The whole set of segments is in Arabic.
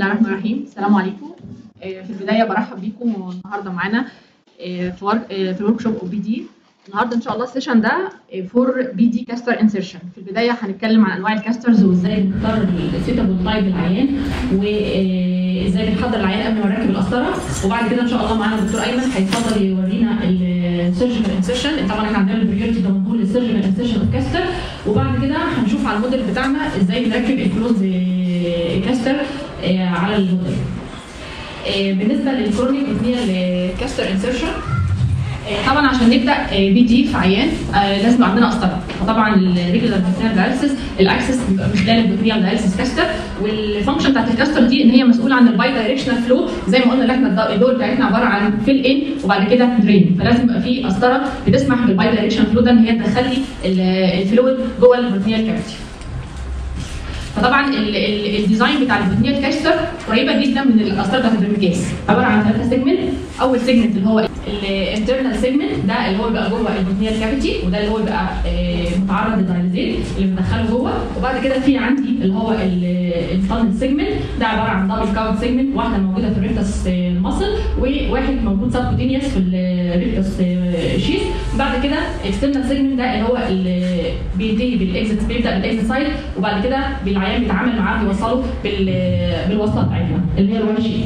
الله الرحمن الرحيم. السلام عليكم. في البدايه برحب بيكم النهارده معانا في ورك شوب او بي دي. النهارده ان شاء الله السيشن ده فور بي دي كاستر انسيرشن. في البدايه هنتكلم عن انواع الكاسترز وازاي بنختار السيتابل تايب للعيان وازاي بنحضر العيان قبل ما نركب القسطره، وبعد كده ان شاء الله معانا الدكتور ايمن هيتفضل يورينا السيرجيكال انسيرشن. طبعا احنا عندنا البريورتي دمنهور للسيرجيكال انسيرشن اوف كاستر، وبعد كده هنشوف على الموديل بتاعنا ازاي بنركب الكلوز كاستر على الموديل. بالنسبه للكرونيك بريتونيال كاستر انسيرشن، طبعا عشان نبدا بي دي في عيان لازم يبقى عندنا قسطره. فطبعا الريجولار بريتونيال دايلسيس الاكسس بيبقى من خلال البريتونيال دايلسيس كاستر، والفانكشن بتاعت الكاستر دي ان هي مسؤوله عن الباي دايركشنال فلو. زي ما قلنا احنا الدور بتاعتنا عباره عن فيل ان وبعد كده درين، فلازم يبقى في قسطره بتسمح بالباي دايركشنال فلو ده ان هي تدخلي الفلويد جوه البريتونيال كافيتي. فطبعا الديزاين بتاع البريتونيال كاستر قريبه جدا من القسطره بتاعت البرميكاس، عباره عن 3 سيجمنت. اول سيجمنت اللي هو الانترنال سيجمنت، ده اللي هو بيبقى جوه البريتونيال كافيتي، وده اللي هو بيبقى متعرض للدايليزيت اللي بندخله جوه. وبعد كده في عندي اللي هو الفانل سيجمنت، ده عباره عن دبل كاونت سيجمنت، واحده موجوده في الريكتس ماسل وواحد موجود سبكوتينيوس في الريكتس شيس. بعد كده اكسترنال سيجمنت، ده اللي هو اللي بينتهي بالاكزيت، بيبدا بالاكزيت سايد، وبعد كده العيان بيتعامل معاه بيوصله بالوصله بتاعتنا اللي هي الوان شيب.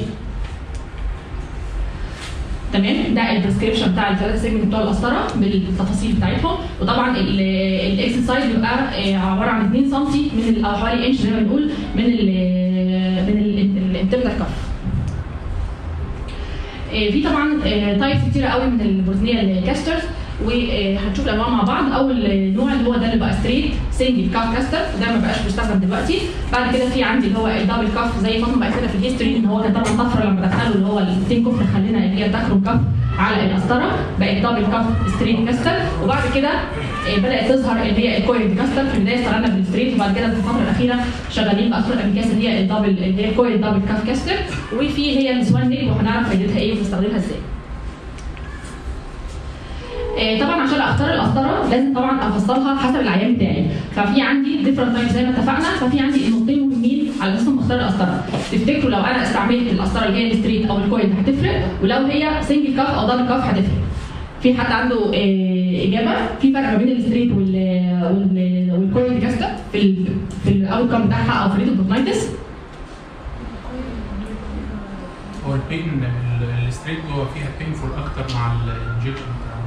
تمام، ده البريسكريبشن بتاع الثلاثه سيجمنت بتوع القسطره بالتفاصيل بتاعتهم. وطبعا الاكسس سايز بيبقى عباره عن 2 سم من او حوالي انش زي ما بنقول من الانترنال كف. في طبعا تايبس كتيره قوي من البريتونيال كاسترز، وهنشوف الانواع مع بعض. اول نوع اللي هو ده اللي بقى ستريت سنجل كاف كاستر، ده ما بقاش بيستخدم دلوقتي. بعد كده في عندي اللي هو الدبل كاف، زي ما بقى كده في الهيستوري ان هو كان طبعا طفره لما دخلوا اللي هو الاثنين كف خلينا اللي هي تخرج كاف على القسطره، بقت دبل كاف ستريت كاستر. وبعد كده بدات تظهر اللي هي الكويل كاستر. في البدايه اشتغلنا بالستريت، وبعد كده في الفتره الاخيره شغالين بقسطره الامريكاس اللي هي الدبل اللي هي الكويل دبل كاف كاستر، وفي هي السوان نيك وهنعرف فايدتها ايه وبنستخدمها ازاي. طبعا عشان اختار القسطره لازم طبعا افصلها حسب العيان بتاعي. ففي عندي ديفرنت تايب زي ما اتفقنا، ففي عندي نقطتين مهمين على اساس اختار القسطره. تفتكروا لو انا استعملت القسطره اللي هي الستريت او الكويل هتفرق، ولو هي سنجل كاف او دبل كاف هتفرق؟ في حد عنده اجابه؟ في فرق ما بين الستريت والكويل كاستر في الاوت كام بتاعها او في الريتوبروتونايتس؟ هو البين الستريت هو فيها بينفول اكتر مع الانجكشن بتاع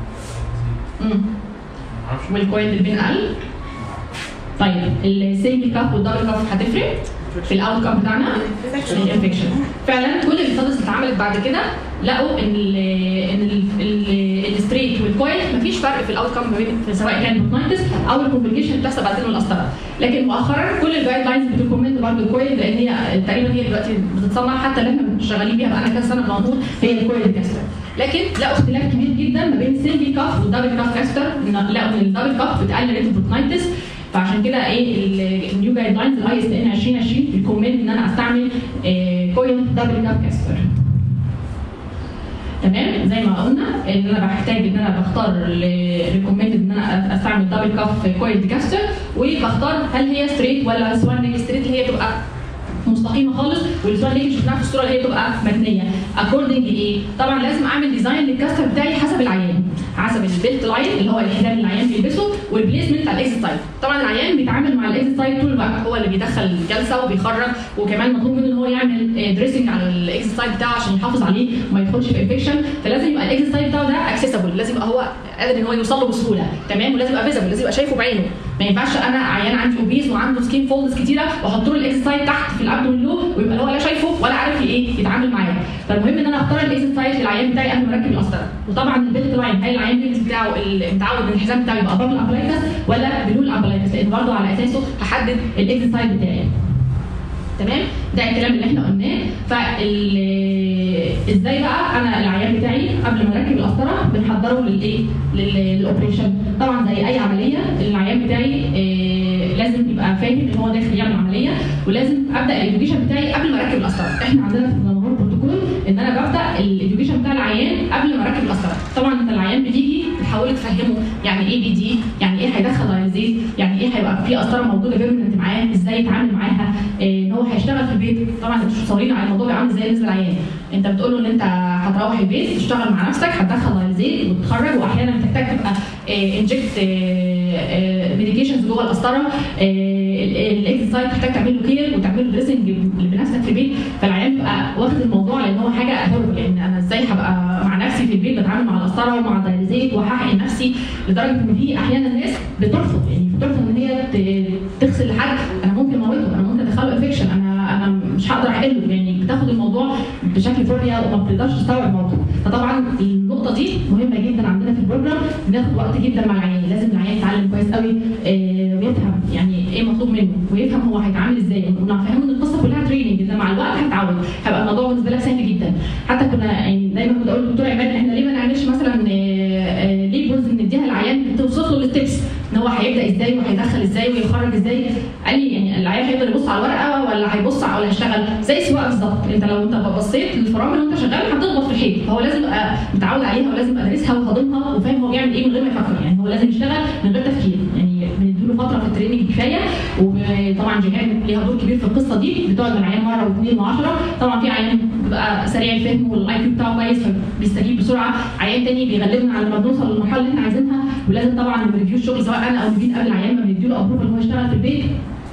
والكويل البين اقل. طيب السنجل كاف والدبل كاف هتفرق في الاوت كام بتاعنا؟ الانفكشن. فعلا كل الستاديز اللي اتعملت بعد كده لقوا ان الستريت والكويل مفيش فرق في الاوت كام ما بين سواء كان بروتونايتس او الكومبليكيشن اللي بتحصل بعدين من القسطره. لكن مؤخرا كل الجايد لاينز بتريكومند برضه الكويل، لان هي تقريبا هي دلوقتي بتتصنع، حتى اللي احنا شغالين بيها بقالنا كذا سنه موجود هي الكويل كاستر. لكن لقوا اختلاف كبير جدا ما بين السنجل كاف والدبل كاف كاستر، لقوا ان الدبل كاف بتقلل ريت البروتونايتس. فعشان كده ايه النيو جايد لاينز الاي اس ان 2020 بيكومند ان انا استعمل كويل دبل كاف كاستر. تمام، زي ما قلنا ان انا بحتاج ان انا بختار ريكومند ان انا استعمل دبل كاف كويل كاستر، وبختار هل هي ستريت ولا سوان نيك ستريت اللي هي تبقى مستقيمه خالص، والسوان نيك اللي شفناها في الصوره اللي هي تبقى متنيه. اكوردنج ايه؟ طبعا لازم اعمل ديزاين للكاستر بتاعي حسب العيان، حسب البيلت لاين اللي هو الحزام اللي العيان بيلبسه، والبليسمنت بتاع الاكزيت سايد. طبعا العيان بيتعامل مع الاكزيت سايد طول الوقت، هو اللي بيدخل الجلسه وبيخرج، وكمان مطلوب منه ان هو يعمل دريسنج على الاكزيت سايد بتاعه عشان يحافظ عليه وما يدخلش في انفكشن. فلازم يبقى الاكزيت سايد بتاعه ده اكسسبل، لازم يبقى هو قادر ان هو يوصل له بسهوله. تمام، ولازم يبقى فيزبل، لازم يبقى شايفه بعينه. ما ينفعش انا عيان عندي اوبيز وعنده سكين فولدز كتيره واحط له الاكزيت سايد تحت في الابدومين لو ويبقى هو لا شايفه ولا عارف ايه يتعامل معاه. فالمهم ان انا اختار الاكزيت سايد للعيان بتاعي قبل ما اركب القسطره. وطبعا البيلت لاين، هل العيان البيلت بتاعه متعود ان الحزام بتاعه يبقى بابل امبلايكس ولا بلول امبلايكس، لان برضه على اساسه هحدد الاكزيت سايد بتاعي. تمام، ده الكلام اللي احنا قلناه. ازاي بقى انا العيان بتاعي قبل ما اركب القسطره بنحضره للاوبريشن؟ طبعا زي اي عمليه العيان بتاعي لازم يبقى فاهم ان هو داخل يعمل عمليه، ولازم ابدا الاديوكيشن بتاعي قبل ما اركب القسطره. احنا عندنا في دمنهور بروتوكول ان انا ببدا الاديوكيشن بتاع العيان قبل ما اركب القسطره. طبعا انت العيان بتيجي بتحاول تفهمه يعني ايه بي دي، يعني ايه هيدخل دايليزيس، يعني ايه هيبقى في قسطره موجوده بيرمننت معاه، ازاي يتعامل معاها، ان هو هيشتغل في البيت. طبعا انتوا مش متصورين على الموضوع عامل ازاي بالنسبه للعيان. انت بتقول له ان انت هتروح البيت تشتغل مع نفسك، هتدخل دايليزيت وتتخرج، واحيانا بتحتاج تبقى انجكت ميديكيشنز جوه القسطره، الاكزيت سايت تحتاج تعمل له كير وتعمل له دريسنج بنفسك في البيت. فالعيان بيبقى واخد الموضوع لان هو حاجه هرب، لان انا ازاي هبقى مع نفسي في البيت بتعامل مع القسطره ومع الدايليزيت وهحقن نفسي، لدرجه ان في احيانا ناس بترفض، يعني بترفض ان هي تغسل لحد، انا ممكن اموته، انا ممكن ادخله انفكشن، انا مش هقدر احله، يعني بتاخد الموضوع بشكل فوريا وما بتقدرش تستوعب الموضوع. فطبعا النقطه دي مهمه جدا عندنا في البروجرام، بناخد وقت جدا مع العيان، لازم العيان يتعلم كويس قوي ويفهم يعني ايه مطلوب منه، ويفهم هو هيتعامل ازاي، ونفهمه ان القصه كلها تريننج، ان مع الوقت هتتعود، هيبقى الموضوع بالنسبه لك سهل جدا. حتى كنا يعني دايما كنت اقول للدكتور عماد احنا ليه ما نعملش مثلا ليه جزء نديها للعيان توصف له الستبس، ان هو هيبدا ازاي وهيدخل ازاي ويخرج ازاي. قال لي يعني العيان هيقدر يبص على الورقه ولا هيبص ولا هيشتغل زي السواقه بالظبط، انت لو انت بصيت للفرامل وانت شغال هتخبط في الحيط، فهو لازم يبقى متعود عليها ولازم يبقى دارسها وهاضمها وفاهم هو بيعمل ايه من غير ما يفكر، يعني هو لازم يشتغل من غير تفكير، يعني بنديله فتره في التريننج كفايه. وطبعا جيهان ليها دور كبير في القصه دي، بتقعد مع العيان مره واثنين و10. طبعا في عيان بيبقى سريع الفهم والاي كيو بتاعه كويس فبيستجيب بسرعه، عيان تاني بيغلبنا على ما بنوصل للمرحله اللي احنا عايزينها، ولازم طبعا نريفيو الشغل سواء انا او نبين قبل العيان ما بنديله ابروفل ان هو يشتغل في البيت.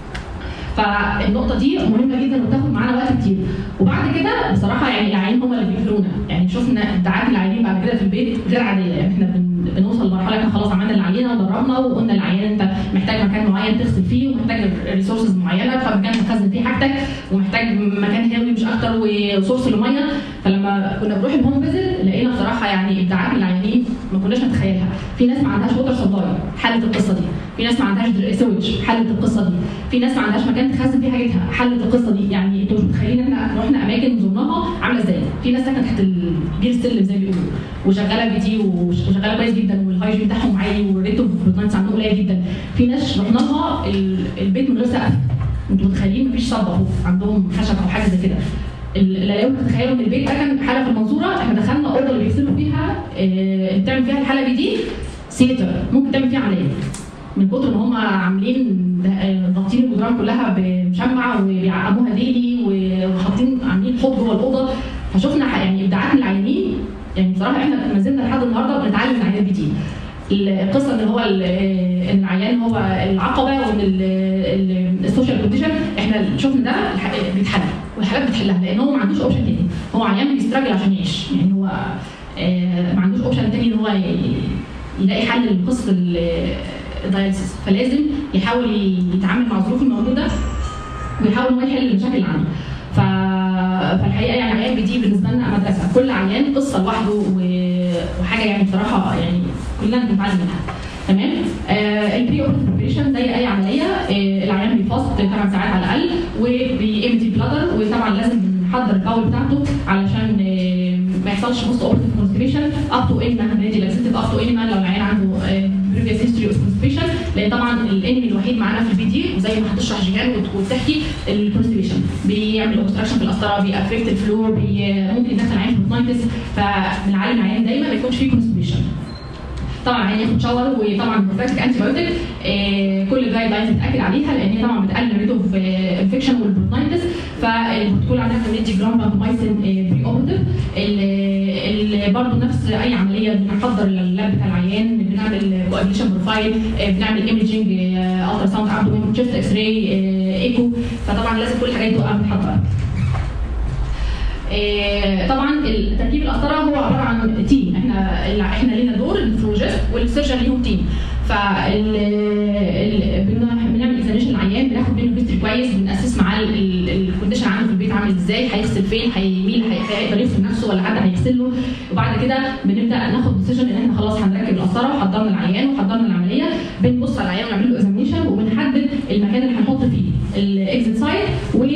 فالنقطه دي مهمه جدا وبتاخد معانا وقت كتير. وبعد كده بصراحه يعني العيانين هم اللي بيقفلونا، يعني شفنا ابداعات العيانين بعد كده في البيت غير عاديه، يعني احنا بنوصل لمرحله احنا خلاص عملنا العينه ودربنا وقلنا للعيان انت محتاج مكان معين تغسل فيه، ومحتاج ريسورسز معينه، فمكان تخزن فيه حاجتك، ومحتاج مكان هاوي مش اكتر وسورس لميه. فلما كنا بنروح الهوم فيزيت لقينا بصراحه يعني ابداعات العيانين ما كناش نتخيلها. في ناس ما عندهاش ووتر سبلاي حلت القصه دي، في ناس ما عندهاش سويتش حلت القصه دي، في ناس ما عندهاش مكان تخزن فيه حاجتها حلت القصه دي. يعني انتوا مش متخيلين احنا رحنا اماكن زرناها عامله ازاي. في ناس ساكنه تحت البير ستيل زي ما بيقولوا وشغاله بي تي وشغاله كويس جدا والهايجين بتاعهم عالي والريت اوف بروتينز عندهم قليل جدا. في ناس رحنا لها البيت من غير سقف، انتوا متخيلين مفيش صبه عندهم خشب او حاجه زي كده. لو تتخيلوا ان البيت ده كان حاله في المنصوره، احنا دخلنا اوضه اللي بيغسلوا فيها بتعمل فيها الحلبه دي سيتر، ممكن تعمل فيها عمليه من كتر ما هم عاملين ضاغطين الجدران كلها بمشمع وبيعقموها ديلي وحاطين عاملين حوض جوه الاوضه. فشفنا يعني ابداعات من العيانين، يعني بصراحه احنا ما زلنا لحد النهارده بنتعلم من العيانات دي. القصه ان هو ان العيان هو العقبه وان السوشيال كونديشن، احنا شفنا ده بيتحل والحالات بتحلها لان هو ما عندوش اوبشن تاني، هو عيان بيستراجل عشان يعيش، يعني هو ما عندوش اوبشن تاني ان هو يلاقي حل لقصه الدايليسيس، فلازم يحاول يتعامل مع الظروف الموجوده ويحاول ان هو يحل المشاكل اللي عنده. فالحقيقه يعني عيان دي بالنسبه لنا مدرسه، كل عيان قصه لوحده وحاجه يعني بصراحه يعني كلنا بنتعلم منها. تمام. البري اوبريتيف بريبريشن زي اي عمليه، العيان بيفاست 8 ساعات على الاقل وبيمتي بلادر، وطبعا لازم نحضر الباول بتاعته علشان ما يحصلش بوست اوبريتيف كونستيبيشن اب تو انما هنريدي لاكسيتيف اب تو انما لو العيان عنده بريفيس هيستوري اوف كونستيبيشن، لان طبعا الانمي الوحيد معانا في البي دي وزي ما هتشرح جيهان وتحكي الكونستيبيشن بيعمل اوبستراكشن في القسطره، بيأفكت الفلور، ممكن يدخل عين في بروتينايتس، فبنعلم العيان دايما ما يكونش فيه كونستيبيشن. طبعا يعني ياخد شاور، وطبعا بروفلاكتيك انتي بايوتيك كل الجايد لاينز بتاكد عليها لان هي طبعا بتقلل الريت اوف انفكشن والبروتينايتس. فالبروتوكول عندنا بندي جرام بانكومايسين بري اوبريتيف. برضه نفس اي عمليه بنحضر اللاب بتاع العيان، بنعمل كوابليشن بروفايل، بنعمل ايمجنج الترا ساوند ابدومين تشيست اكس راي ايكو، فطبعا لازم كل الحاجات دي تبقى متحضره. طبعا تركيب القسطره هو عباره عن تيم، احنا لينا دور النفرولوجيست والسيرجن ليهم تيم. بنعمل اكزامينشن العيان، بناخد منه هيستوري كويس، بنأسس معاه الكونديشن عنده في البيت عامل ازاي، هيغسل فين، هيميل، هيقدر يغسل نفسه ولا حد هيغسل له. وبعد كده بنبدا ناخد ديسيجن ان احنا خلاص هنركب القسطره وحضرنا العيان وحضرنا العمليه، بنبص على العيان ونعمل له اكزامينشن وبنحدد المكان اللي هنحط فيه الاكزيت سايت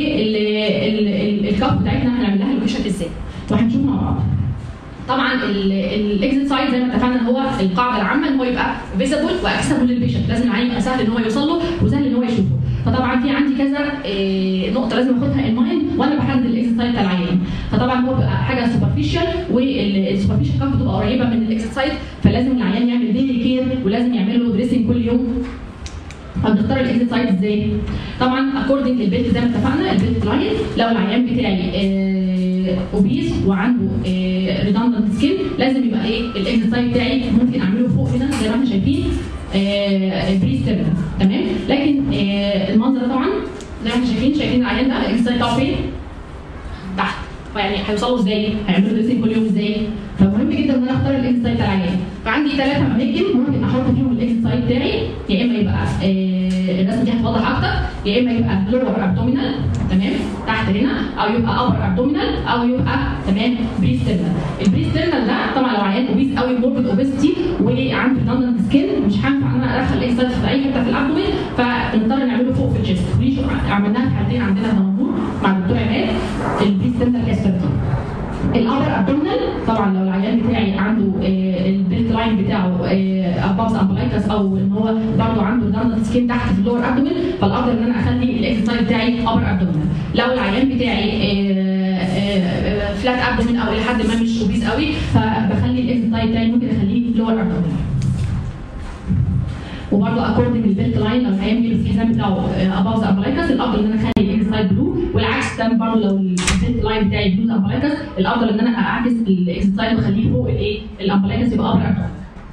والكاب بتاعتنا هنعمل لها لوكيشن ازاي، وهنشوف مع بعض. طبعا الاكزيت سايت زي ما اتفقنا هو القاعده العامه ان هو يبقى فيزبل واكسبل للبيشنت، لازم العيان يبقى سهل ان هو يوصل له وسهل ان هو يشوفه. فطبعا في عندي كذا نقطه لازم اخدها ان مايند وانا بحدد الاكزيت سايت بتاع العيان. فطبعا هو بيبقى حاجه سوبرفيشال، والسوبرفيشال كاب بتبقى قريبه من الاكزيت سايت، فلازم العيان يعمل ديلي كير ولازم يعمل له دريسنج كل يوم طب نختار الاكزيت سايت ازاي؟ طبعا اكوردنج للبيلت زي ما اتفقنا، البيلت لاين لو العيان بتاعي اوبيز وعنده ريدندنت سكين لازم يبقى ايه الاكزيت سايت بتاعي ممكن اعمله فوق هنا زي ما احنا شايفين بريس تيرمينال، تمام؟ لكن المنظر طبعا زي ما احنا شايفين العيان ده الاكزيت سايت بتاعه فين؟ تحت. فيعني هيوصلوا ازاي؟ هيعملوا دريسنج كل يوم ازاي؟ فمهم جدا ان انا اختار الاكزيت سايت بتاع العيان. فعندي 3 اماكن ممكن احط فيهم الاكزيت سايت بتاعي، يا اما يبقى الرسمه دي هتوضح اكتر، يا اما يبقى لور ابدومينال تمام تحت هنا، او يبقى ابر ابدومينال، او يبقى تمام بريس تيرمينال. البريس تيرمينال ده طبعا لو عيان اوبيز قوي موربيد اوبيستي وعنده ريدندنت سكين مش هينفع ان انا ادخل الاكزيت سايت في اي حته في الابدومين، فبنضطر نعمله فوق في الشيست. ودي عملناها في حالتين عندنا في دمنهور مع الدكتور عماد، البريس تيرمينال كاستر. الابر ابدومينال طبعا لو العيان بتاعي عنده البيلت لاين بتاعه اباف امبلايكس او ان هو برضه عنده ريدندنت سكين تحت في اللور ابدومين، فالافضل ان انا اخلي الاكزيت سايت بتاعي ابر ابدومينال. لو العيان بتاعي فلات ابدومين او الى حد ما مش اوبيز قوي، فبخلي الاكزيت سايت بتاعي ممكن اخليه لور ابدومينال. وبرضه اكوردنج للبيلت لاين لو العيان بيلبس الحزام بتاعه اباف امبلايكس الافضل ان انا اخلي الاكزيت سايت بلو، والعكس تمام برضه لو البيلت لاين بتاعي بلو امبلايكس الافضل ان انا اعكس الاكزيت سايت واخليه فوق الايه الامبلايكس يبقى ابر ابدومينال.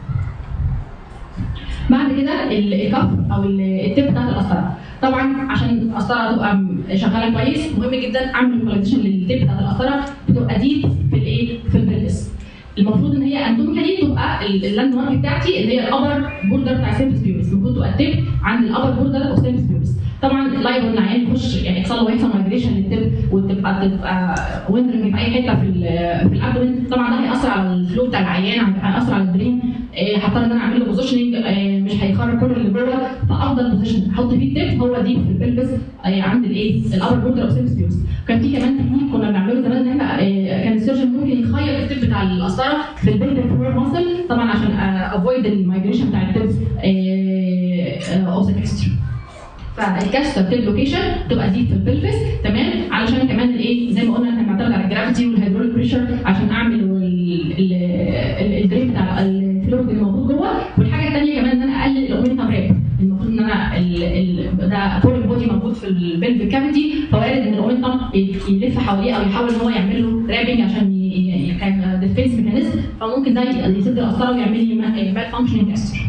بعد كده الكف او التيب بتاعت القسطره. طبعا عشان القسطره تبقى شغاله كويس مهم جدا اعمل لوكاليزيشن للتيب بتاعت القسطره بتبقى ديب في الايه في البلفس. المفروض ان هي اندوميكالي تبقى اللاند مارك بتاعتي اللي هي الابر بوردر بتاع السيرفس بيورس، المفروض تبقى التيب عند الابر بوردر اوف السيرفس بيورس. طبعا لايف ان العيان يخش يعني يحصل مايجريشن للتيب وتبقى ويندرنج في اي حته في الابدومين، طبعا ده هياثر على الفلو بتاع العيان، هياثر على البرين، هضطر ان انا اعمل له بوزيشننج مش هيخرج كل اللي جوه، فافضل بوزيشن احط فيه التيب هو دي في البلفس عند الايه الابر بوردر اوف السيرفس بيورس. كان في كمان تكنيك كنا بنعمله زمان ان احنا كان السيرجن ممكن يخيط التيب بتاع القسطره في البلفيك فلور ماسل طبعا عشان افويد المايجريشن بتاع التيب اوف ذا كاستر. فالكاستر تيب لوكيشن تبقى دي في البلفس تمام، علشان كمان الايه زي ما قلنا احنا بنعتمد على الجرافيتي والهيدروليك بريشر عشان اعمل الدريب بتاع الفلويد اللي موجود جوه. والحاجه الثانيه كمان ان انا اقلل الاومنتم راب، المفروض ان انا ده فور البودي موجود في البلفيك كافيتي، فوارد ان الاومنتم يلف حواليه او يحاول ان هو يعمل له رابنج عشان كان ديفينس ميكانيزم، فممكن ده يسد القسطره ويعمل لي مال فانكشننج كاستر.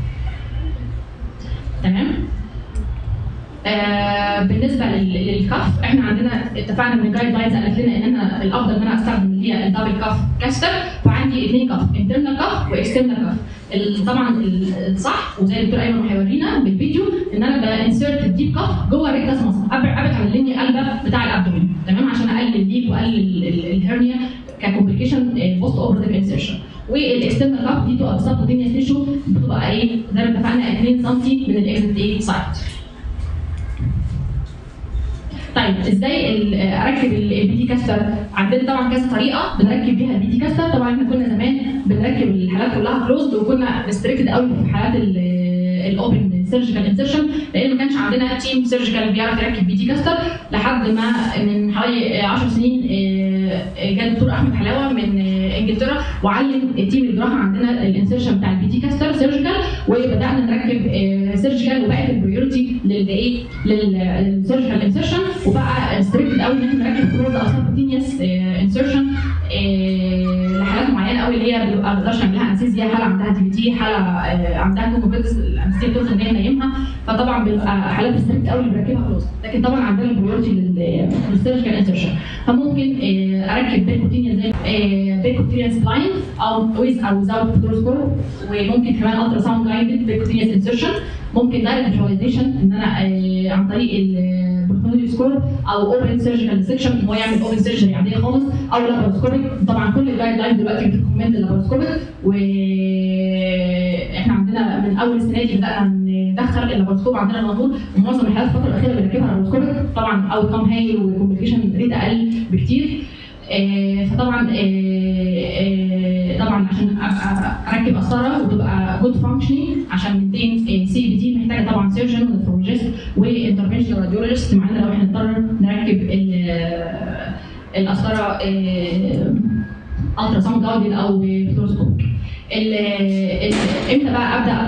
تمام. بالنسبه للكف احنا عندنا اتفقنا من الجايد لاينز قالت لنا ان انا الافضل ان انا استخدم اللي هي الدبل كف كاستر، فعندي 2 كف انترنال كف واكسترنال كف. طبعا الصح وزي الدكتور ايمن هيورينا بالفيديو ان انا بانسيرت الديب كف جوه الريكتاس ماسل ابعد عن اللينيا قلبه بتاع الابدومين تمام عشان اقلل الليك واقلل الهرنيا ككومبليكيشن بوست اوبرتيف انسيرشن. والاكسترنال كف دي تبقى سبكوتينيوس تيشو بتبقى ايه زي ما اتفقنا 2 سم من الاكزيت ايه سايت. طيب ازاي اركب البي تي كاستر؟ عندنا طبعا كذا طريقه بنركب بيها البي تي كاستر. طبعا احنا كنا زمان بنركب الحالات كلها كلوزد وكنا ريستريكتد قوي في حالات الاوبن سيرجيكال انسرشن لان ما كانش عندنا تيم سيرجيكال بيعرف يركب بي تي كاستر لحد ما من حوالي 10 سنين جاء الدكتور احمد حلاوه من انجلترا وعلم تيم الجراحه عندنا الانسرشن بتاع البي تي كاستر سيرجيكال، وبدانا نركب سيرجيكال وبقت البريورتي للايه للسيرجيكال انسرشن، وبقى ريستريكتد قوي ان احنا نركب كلوز او سبكوتينيوس انسرشن لحالات معينه قوي اللي هي ما بنقدرش نعملها انستيزيا، حاله عندها دي بي تي، حاله عندها كوموبيتس الانستيزيا بتوصل ان هي نايمها، فطبعا بيبقى حالات ريستريكت قوي اللي بنركبها كلوز، لكن طبعا عندنا البريورتي للسيرجيكال انسرشن. فممكن اركب بيركوتينيا زي بيركوتينيا سبلاين او ويز او ويزاوت فلوروسكوب، وممكن كمان الترا ساوند جايدد بيركوتينيوس انسرشن. ممكن دايركت فيجواليزيشن ان انا عن طريق البروتونيوسكوب او اوبن سيرجيكال سيكشن ان هو يعمل اوبن سيرجري عاديه خالص او لاباروسكوبيك. طبعا كل الجايد لاين دلوقتي بتريكومند اللاباروسكوبيك، واحنا عندنا من اول السنه دي بدانا ندخل اللاباروسكوب عندنا دمنهور، ومعظم الحالات الفتره الاخيره بنركبها لاباروسكوبيك. طبعا اوت كام هايل وكومبليكيشن ريت اقل بكتير. فطبعا طبعا عشان اركب قسطره وتبقى جود فانكشنينج عشان مينتين سي بي دي محتاجه طبعا سيرجن ونفرولوجيست وانترفنشنال راديولوجيست معانا لو احنا نضطر نركب القسطره الترا ساوند جايدد او فلوروسكوب. امتى بقى ابدا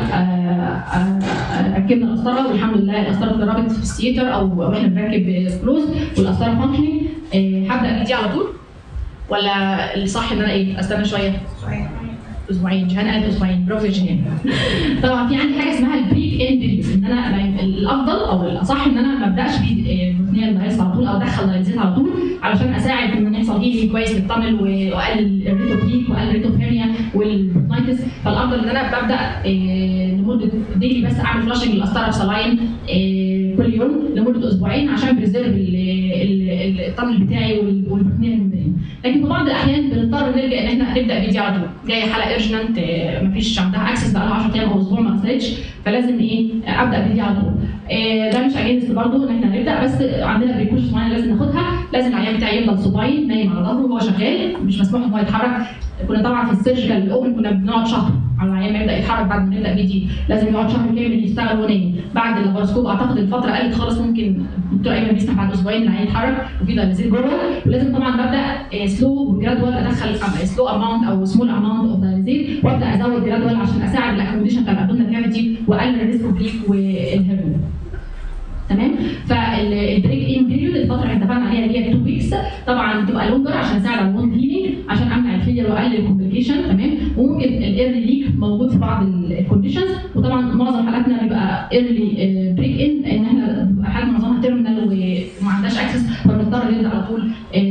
ركبنا القسطره، والحمد لله القسطره اتجربت في السيتر او احنا بنركب كلوز والقسطره فانكشنينج. هبدا بدي على طول ولا الصح ان انا استنى شويه؟ اسبوعين. جيهان قالت اسبوعين، برافو يا جيهان. طبعا في عندي حاجه اسمها البريك ان بيريود، ان انا الافضل او الاصح ان انا ما ابداش ببروتينيال دايليسيس على طول او ادخل دايليسيس على طول، علشان اساعد ان يحصل هيلينج كويس للتانل واقلل الريت بريك واقلل الريت هيرنيا والبروتينايتس. فالافضل ان انا ببدا لمده ديلي بس اعمل فلاشنج للقسطره بسلاين كل يوم لمده اسبوعين عشان بريزيرف التانل بتاعي والبروتينيال ممبرين. لكن في بعض الاحيان بنضطر نلجا ان احنا نبدا بدي على طول، جايه حاله ايرجنت مفيش عندها اكسس بقى لها 10 ايام او اسبوع ما غسلتش، فلازم ابدا بدي على طول. ده مش اجنست برضه ان احنا نبدا، بس عندنا بريكوشنز معينه لازم ناخدها. لازم العيان بتاعي يفضل صباين نايم على ظهره وهو شغال، مش مسموح ان هو يتحرك. كنا طبعا في السيرجيكال الاوبن كنا بنقعد شهر على العيان ما يبدا يتحرك بعد ما نبدا بدي، لازم يقعد شهر كامل يشتغل وهو نايم. بعد اللاباروسكوب اعتقد الفتره قلت خالص، ممكن الدكتور ايمن بيسمح بعد اسبوعين العيان يتحرك وفي دايليسيس جوه. ولازم طبعا ببدا سلو وجرادوال، ادخل سلو اماونت او سمول اماونت اوف دايليسيس، وابدا ازود جرادوال عشان اساعد الاكوموديشن بتاع الابدومينال كافيتي واقلل الريسك بريك والهرمون. تمام. فالبريك ان بيريود الفتره اللي اتفقنا عليها اللي هي 2 ويكس طبعا بتبقى لونجر عشان اساعد على الوند هيلينج، عشان امنع الفيلير واقلل الكومبليكيشن. تمام. وممكن الايرلي ليك موجود في بعض الكونديشنز، وطبعا معظم حالاتنا بيبقى ايرلي بريك ان لان احنا بيبقى حالات معظمها تيرمينال وما عندهاش اكسس، فبنضطر نبدا على طول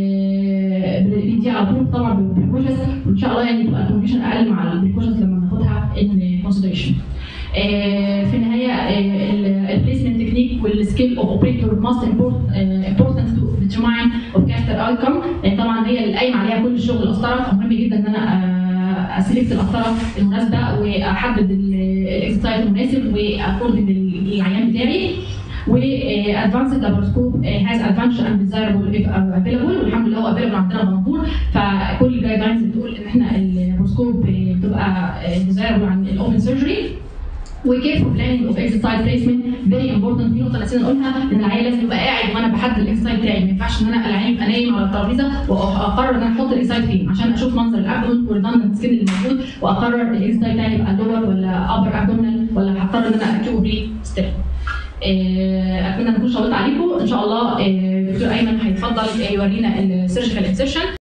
دي على طول طبعا بالبريكوشنز، وان شاء الله يعني تبقى الكونديشن اقل مع البريكوشنز لما ناخدها ان كونسيدريشن. في النهايه البليسمنت تكنيك والسكيل اوف اوبريتور ماست امبورتنت تو ديترماين اوف كاثيتر اوتكم، لان طبعا هي اللي قايم عليها كل الشغل القسطره، فمهم جدا ان انا اسلكت القسطره المناسبه واحدد الاكسرسايز المناسب واكوردنج للعيان بتاعي. وادفانسد لاباروسكوب هاز ادفانتج اند ديزايربل اف افيلابل، والحمد لله هو افيلابل عندنا دمنهور. فكل الجايد لاينز بتقول ان احنا اللاباروسكوب بتبقى ديزايربل عن الاوبن سيرجري. وكيرفول بلاننج اوف اكسرسايز بليسمنت فيري امبورتنت. في نقطه نسينا نقولها، ان العيان لازم يبقى قاعد وانا بحدد الاكسرسايز بتاعي، ما ينفعش ان انا العيان يبقى نايم على الترابيزه واقرر ان انا احط الاكسرسايز فين عشان اشوف منظر الابدومن والريدندنت سكين اللي موجود واقرر الاكسرسايز بتاعي يبقى لور ولا ابر ابدومينال ولا هضطر ان انا اركبه بري ستيب. اتمنى ان اكون شاورت عليكم. ان شاء الله الدكتور ايمن هيتفضل يورينا السيرجيكال انسيرشن.